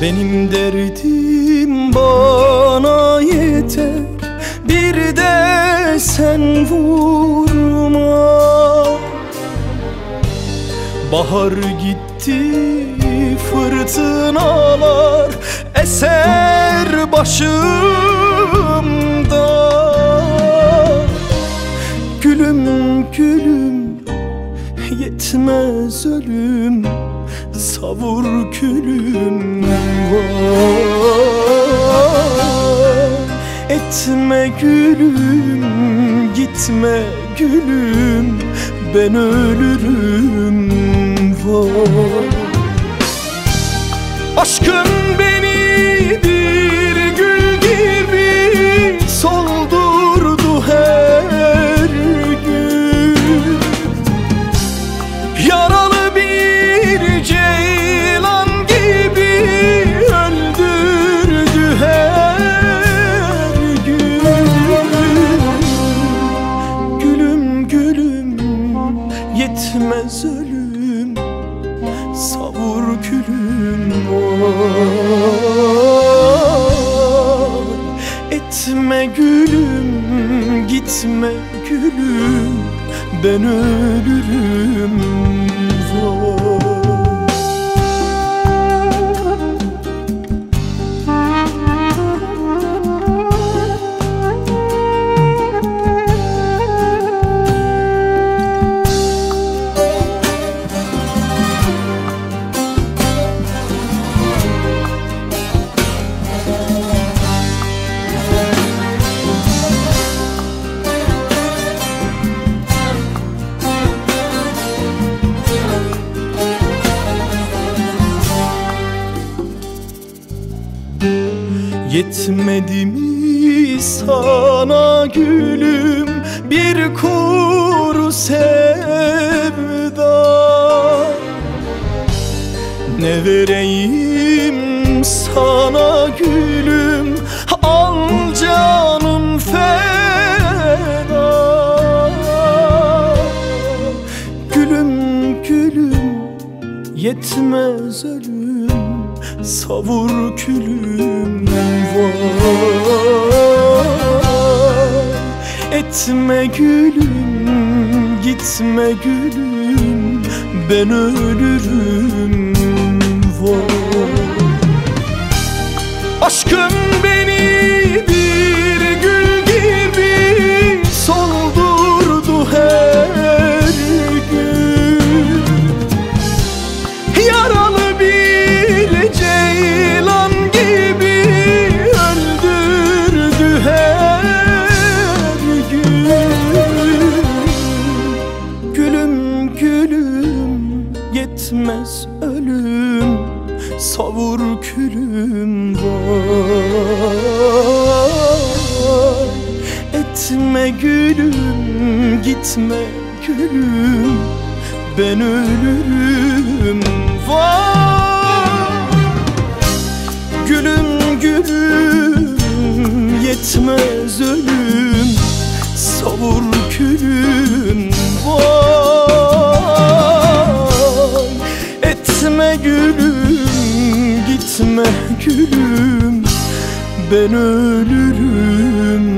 Benim derdim bana yeter, bir de sen vurma. Bahar gitti, fırtınalar eser başımda. Gülüm gülüm, yetmez ölüm, savur külüm var. Etme gülüm, gitme gülüm, ben ölürüm var. Aşkın beni bir gül gibi soldurdu her gün. Yaralı bir ceylan gibi öldürdü her gün. Gülüm gülüm, yetmez ölüm, savur külüm var. Etme gülüm, gitme gülüm, ben ölürüm var. Yetmedi mi sana gülüm bir kuru sevda? Ne vereyim sana gülüm, al canım feda. Gülüm gülüm, yetmez ölüm, savur külüm var. Etme gülüm, gitme gülüm, ben ölürüm var. Aşkın beni bir gül gibi soldurdu her gün. Yaralı bir ceylan gibi öldürdü her gün. Gülüm gülüm, yetmez ölüm, savur külüm var. Etme gülüm, gitme gülüm, ben ölürüm var. Gülüm gülüm, yetmez ölüm, savur külüm var. Etme gülüm, gitme gülüm, ben ölürüm